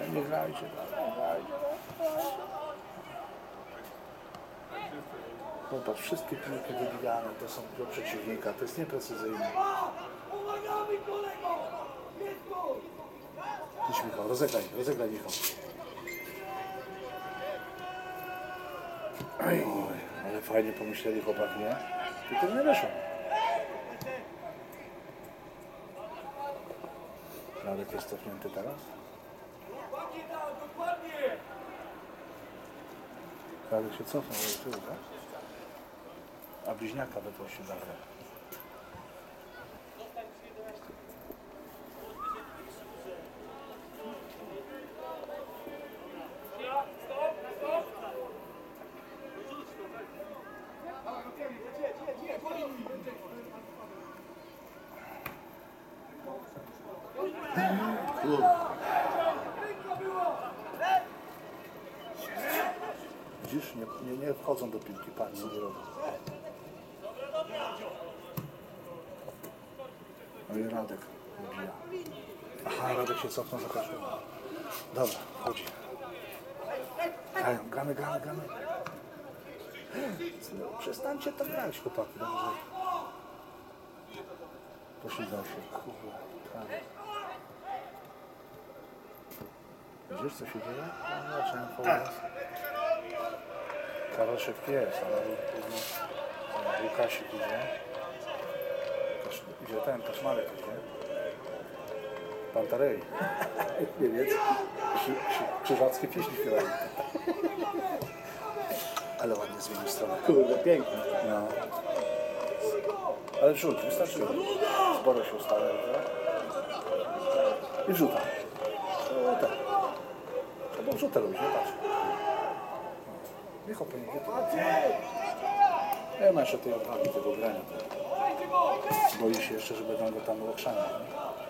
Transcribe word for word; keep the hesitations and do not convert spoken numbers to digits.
Nie grajcie, nie grajcie. Popatrz, wszystkie piłki wybijane to są do przeciwnika, to jest nieprecyzyjne. Idź Michał, rozegraj, rozegraj Michał. Oj, ale fajnie pomyśleli chłopaki, nie? Tylko nie wyszło. Radek jest cofnięty teraz. Radek się cofnął do tyłu, tak? A bliźniaka wyprosił za grę. Widzisz, nie, nie, nie wchodzą do piłki, patrz, nie robią. No i Radek wybija. Aha, Radek się cofnął za koszem. Dobra, chodzi. Grają, gramy, gramy, gramy. Przestańcie to grać, chłopaki. Dobrze. Poślizgnął się, kurde. Tak. Widzisz, co się dzieje? No, zacząłem tak. Karol szybki jest, ale Łukasik idzie. Idzie ten, Kaszmarek idzie. Pantarei. Niemiec. Krzyżackie pieśni śpiewają. Ale ładnie zmienił stronę. Kurde, pięknie. No. Ale wrzut, wystarczy. Sporo się ustawia. I wrzuta. No tak. Trzeba wrzutę robić, nie patrz. Michał powinien wie to. Nie ma jeszcze tej odwagi tego grania. Boi się jeszcze, że będą go tam łakrzami.